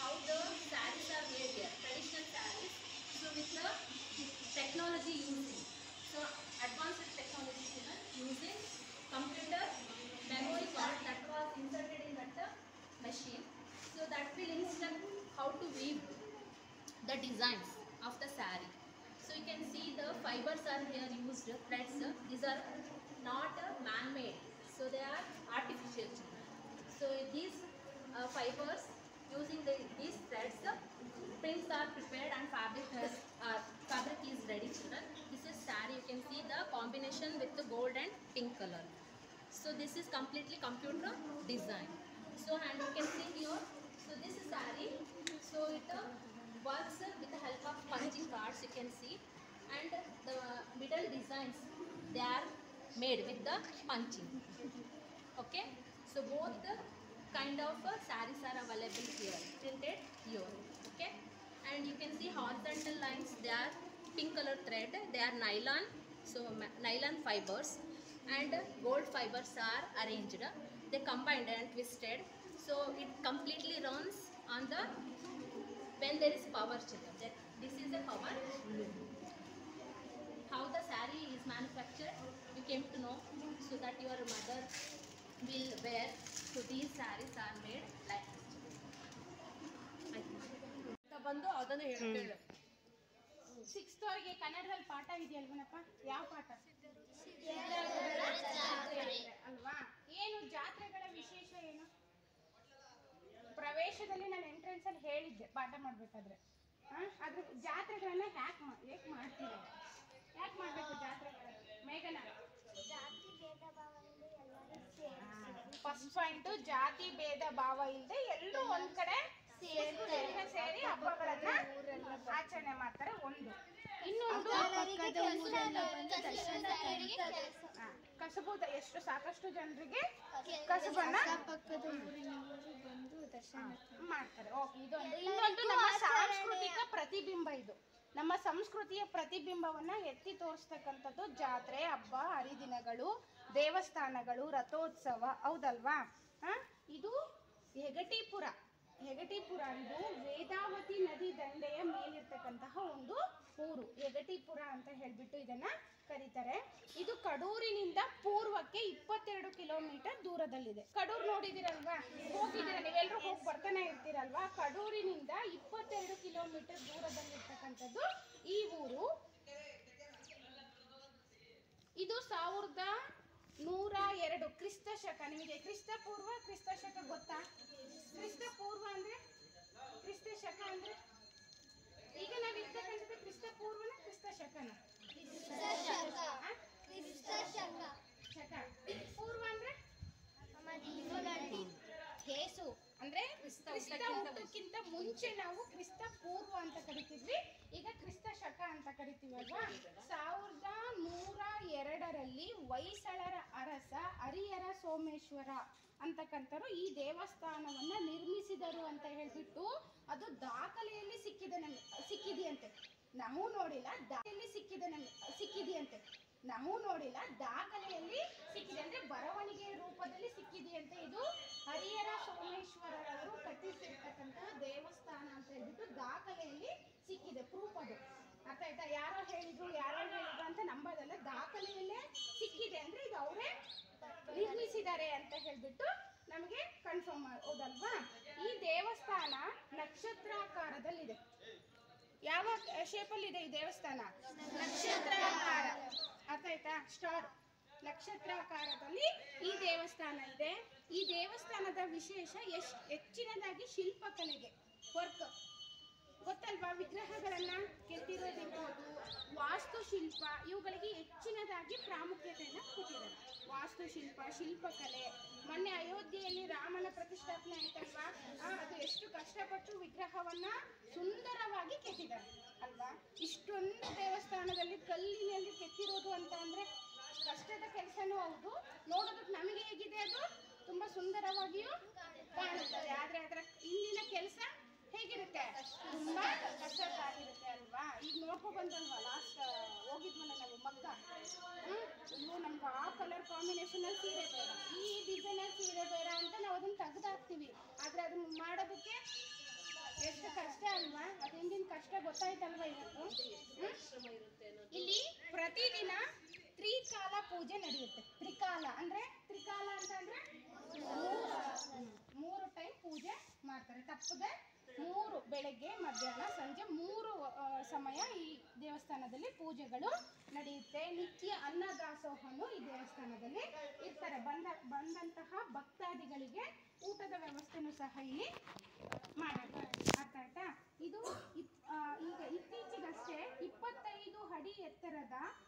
how the sarees are made here, traditional sarees. So with the technology using, so advanced technology using computer memory card that was inserted in that machine. So that will instruct how to weave the designs of the saree. So you can see the fibers are here used, threads. These are not man-made, so they are artificial. So these fibers using these threads, prints are prepared and fabric is ready, children. This is saree. You can see the combination with the gold and pink color. So this is completely computer design. So and you can see here, so this is saree. So it works with the help of punching cards, you can see, and the middle designs, they are made with the punching. Okay, so both kind of sarees are available here, printed here. Okay, and you can see horizontal lines, they are pink color thread, they are nylon, so nylon fibers and gold fibers are arranged, they combined and twisted, so it completely runs on the when there is power, children. That this is a power loom. How the saree is manufactured, you came to know, so that your mother will wear. So these sarees are made like this. ಬಂದು ಅದನ್ನ ಹೇಳ್ತೇವೆ. 6th ಅವರಿಗೆ ಕನ್ನಡದಲ್ಲಿ ಪಾಠ ಇದೆಯಲ್ವನಪ್ಪ? ಯಾವ ಪಾಠ? ಅಲ್ವಾ? ಏನು ಜಾತ್ರೆಗಳ ವಿಶೇಷ ಏನು? ಪ್ರವೇಶದಲ್ಲಿ ನಾನು ಎಂಟ್ರೆನ್ಸ್ ಅಲ್ಲಿ ಹೇಳಿದ್ದೆ ಪಾಠ ಮಾಡ್ಬೇಕಾದ್ರೆ. ಅದ್ರ ಜಾತ್ರೆಗಳನ್ನ ಯಾಕೆ ಮಾಡ್ತೀವಿ? ಯಾಕೆ ಮಾಡ್ಬೇಕು ಜಾತ್ರೆಗಳನ್ನ? ಮೇಘನಾ, ಫಸ್ಟ್ ಪಾಯಿಂಟ್, ಜಾತಿ ಭೇದ ಭಾವ ಇಲ್ಲದೆ ಎಲ್ಲರೂ ಒಂದ್ ಕಡೆ ಸೇರಿ ಹಬ್ಬಗಳನ್ನ ಆಚರಣೆ ಮಾಡ್ತಾರೆ. ಒಂದು ಇನ್ನೊಂದು ಕಸಬು, ಎಷ್ಟು ಸಾಕಷ್ಟು ಜನರಿಗೆ ಕಸಬನ್ನ ಮಾಡ್ತಾರೆ. ಓಕೆ, ಇದೊಂದು. ಇನ್ನೊಂದು ನಮ್ಮ ಸಾಂಸ್ಕೃತಿಕ ಪ್ರತಿಬಿಂಬ. ಇದು ನಮ್ಮ ಸಂಸ್ಕೃತಿಯ ಪ್ರತಿಬಿಂಬವನ್ನ ಎತ್ತಿ ತೋರಿಸ್ತಕ್ಕಂಥದ್ದು ಜಾತ್ರೆ, ಹಬ್ಬ, ಹರಿದಿನಗಳು, ದೇವಸ್ಥಾನಗಳು, ರಥೋತ್ಸವ. ಹೌದಲ್ವಾ? ಇದು ಹೆಗಟಿಪುರ. ಹೆಗಟಿಪುರ ಇದು ವೇದಾವತಿ ನದಿ ದಂಡೆಯ ಮೇಲಿರ್ತಕ್ಕಂತಹ ಒಂದು ಊರು. ಹೆಗಟಿಪುರ ಅಂತ ಹೇಳ್ಬಿಟ್ಟು ಇದನ್ನ ಕರೀತಾರೆ. ಇದು ಕಡೂರಿನಿಂದ ಪೂರ್ವಕ್ಕೆ 22 ಕಿಲೋಮೀಟರ್ ದೂರದಲ್ಲಿದೆ. ಕಡೂರು ನೋಡಿದಿರಲ್ವಾ? ಹೋಗಿದ್ದೀರ ನೀವೆಲ್ಲರೂ, ಹೋಗಿ ಬರ್ತಾನೆ ಇರ್ತೀರಲ್ವಾ? ಕಡೂರಿನಿಂದ 22 ಕಿಲೋಮೀಟರ್ ದೂರದಲ್ಲಿರ್ತಕ್ಕಂಥದ್ದು ಈ ಊರು. ಇದು 1102 ಕ್ರಿಸ್ತ ಶಕ. ನಿಮಗೆ ಕ್ರಿಸ್ತ ಪೂರ್ವ, ಕ್ರಿಸ್ತ ಶಕ ಗೊತ್ತಾ? ಕ್ರಿಸ್ತ ಪೂರ್ವ ಅಂದ್ರೆ, ಕ್ರಿಸ್ತ ಶಕ ಅಂದ್ರೆ, ಈಗ ನಾವು ಇರ್ತಕ್ಕಂಥದ್ದು ಕ್ರಿಸ್ತ ಪೂರ್ವನ ಕ್ರಿಸ್ತ ಶಕನ? ಶಕ. ಪೂರ್ವ ಅಂದ್ರೆ ಹೇಸು ಅಂದ್ರೆ ಕ್ರಿಸ್ತ ಹುಟ್ಟಕ್ಕಿಂತ ಮುಂಚೆ ನಾವು ಕ್ರಿಸ್ತ ಪೂರ್ವ ಅಂತ ಕರಿತಿದ್ವಿ, ಈಗ ಕ್ರಿಸ್ತ ಶಕ ಅಂತ ಕರಿತೀವಲ್ವಾ? 1102ರಲ್ಲಿ ಹೊಯ್ಸಳರ ಅರಸ ಹರಿಹರ ಸೋಮೇಶ್ವರ ಅಂತಕ್ಕಂಥವ್ರು ಈ ದೇವಸ್ಥಾನವನ್ನ ನಿರ್ಮಿಸಿದರು ಅಂತ ಹೇಳ್ಬಿಟ್ಟು ಅದು ದಾಖಲೆಯಲ್ಲಿ ಸಿಕ್ಕಿದೆಯಂತೆ. ನಾವು ನೋಡಿಲ್ಲ, ದಾಖಲೆಯಲ್ಲಿ ಸಿಕ್ಕಿದೆಯಂತೆ. ನಾವು ನೋಡಿಲ್ಲ, ದಾಖಲೆಯಲ್ಲಿ ಸಿಕ್ಕಿದೆ ಅಂದ್ರೆ ಬರವಣಿಗೆ ರೂಪದಲ್ಲಿ ಸಿಕ್ಕಿದೆಯಂತೆ. ಇದು ಹರಿಹರ ಸೋಮೇಶ್ವರರವರು ಕಟ್ಟಿಸಿರ್ತಕ್ಕಂತಹ ದೇವಸ್ಥಾನ ಅಂತ ಹೇಳ್ಬಿಟ್ಟು ದಾಖಲೆಯಲ್ಲಿ ಸಿಕ್ಕಿದೆ, ಪ್ರೂಫ್ ಅದು. ಅರ್ಥ ಆಯ್ತಾ? ಯಾರೋ ಹೇಳಿದ್ರು ಅಂತ ನಂಬೋದಲ್ಲ, ದಾಖಲೆಯಲ್ಲೇ ಸಿಕ್ಕಿದೆ ಅಂದ್ರೆ ಇದು ಅವರೇ ನಿರ್ಮಿಸಿದ್ದಾರೆ ಅಂತ ಹೇಳ್ಬಿಟ್ಟು ನಮಗೆ ಕನ್ಫರ್ಮ್ ಹೌದಲ್ವಾ? ಈ ದೇವಸ್ಥಾನ ನಕ್ಷತ್ರಾಕಾರದಲ್ಲಿದೆ. ಯಾವ ಶೇಪಲ್ಲಿ ಇದೆ ಈ ದೇವಸ್ಥಾನ? ನಕ್ಷತ್ರಾಕಾರ. ಅರ್ಥ ಆಯ್ತಾ? ಸ್ಟಾರ್, ನಕ್ಷತ್ರಾಕಾರದಲ್ಲಿ ಈ ದೇವಸ್ಥಾನ ಇದೆ. ಈ ದೇವಸ್ಥಾನದ ವಿಶೇಷ ಹೆಚ್ಚಿನದಾಗಿ ಶಿಲ್ಪಕಲೆಗೆ ವರ್ಕ್ ಗೊತ್ತಲ್ವಾ? ವಿಗ್ರಹಗಳನ್ನ ಕೆತ್ತಿರೋದಿರ್ಬೋದು, ವಾಸ್ತುಶಿಲ್ಪ, ಇವುಗಳಿಗೆ ಹೆಚ್ಚಿನದಾಗಿ ಪ್ರಾಮುಖ್ಯತೆಯನ್ನು ಕೊಟ್ಟಿದ್ದಾರೆ. ವಾಸ್ತುಶಿಲ್ಪ, ಶಿಲ್ಪಕಲೆ. ಮೊನ್ನೆ ಅಯೋಧ್ಯೆಯಲ್ಲಿ ರಾಮನ ಪ್ರತಿಷ್ಠಾಪನೆ ಆಯ್ತಲ್ವಾ? ಅದು ಎಷ್ಟು ಕಷ್ಟಪಟ್ಟು ವಿಗ್ರಹವನ್ನ ಸುಂದರವಾಗಿ ಕೆತ್ತಿದ್ದಾರೆ ಅಲ್ವಾ? ಇಷ್ಟೊಂದು ದೇವಸ್ಥಾನದಲ್ಲಿ ಕಲ್ಲಿನಲ್ಲಿ ಕೆತ್ತಿರೋದು ಅಂತ ಅಂದ್ರೆ ಕಷ್ಟದ ಕೆಲಸನೂ ಹೌದು. ನೋಡೋದಕ್ಕೆ ನಮಗೆ ಹೇಗಿದೆ, ಅದು ತುಂಬಾ ಸುಂದರವಾಗಿಯೂ ಕಾಣುತ್ತದೆ. ಆದ್ರೆ ಅದರ ಹಿಂದಿನ ಕೆಲಸ ಹೇಗಿರುತ್ತೆ? ತುಂಬಾ ಕಷ್ಟದಾಗಿರುತ್ತೆ ಅಲ್ವಾ? ಈಗ ನೋಡ್ಕೊಂಡು ಬಂದಲ್ವಾ, ಲಾಸ್ಟ್ ಹೋಗಿದ್ವಲ್ಲ ನಾವು ಮಕ್ಕ, ಇವು ನಮ್ಗೆ ಆ ಕಲರ್ ಕಾಂಬಿನೇಷನ್ ಅಲ್ಲಿ ಸೀರೆ ಬೇಡ, ಈ ಡಿಸೈನ್ ಅಲ್ಲಿ ಸೀರೆ ಬೇಡ ಅಂತ ನಾವು ಅದನ್ನ ತೆಗೆದಾಕ್ತೀವಿ. ಆದ್ರೆ ಅದನ್ನ ಮಾಡೋದಕ್ಕೆ ಎಷ್ಟು ಕಷ್ಟ ಅಲ್ವಾ? ಅದು ಹಿಂದಿನ ಕಷ್ಟ ಗೊತ್ತಾಯ್ತಲ್ವಾ ಇವತ್ತು? ಇಲ್ಲಿ ಪ್ರತಿದಿನ ತ್ರಿಕಾಲ ಪೂಜೆ ನಡೆಯುತ್ತೆ. ತ್ರಿಕಾಲ ಅಂತಂದ್ರೆ ಮೂರು ಟೈಮ್ ಪೂಜೆ ಮಾಡ್ತಾರೆ. ತಪ್ಪದೆ 3 ಬೆಳಗ್ಗೆ, ಮಧ್ಯಾಹ್ನ, ಸಂಜೆ 3 ಸಮಯ ಈ ದೇವಸ್ಥಾನದಲ್ಲಿ ಪೂಜೆಗಳು ನಡೆಯುತ್ತೆ. ನಿತ್ಯ ಅನ್ನದಾಸೋಹನು ಈ ದೇವಸ್ಥಾನದಲ್ಲಿ ಇರ್ತಾರೆ. ಬಂದಂತಹ ಭಕ್ತಾದಿಗಳಿಗೆ ಊಟದ ವ್ಯವಸ್ಥೆನೂ ಸಹ ಇಲ್ಲಿ ಮಾಡಿರ್ತಾರೆ. ಅರ್ಥ ಆಯ್ತಾ? ಇದು ಈಗ ಇತ್ತೀಚೆಗಷ್ಟೇ 25 ಅಡಿ ಎತ್ತರದ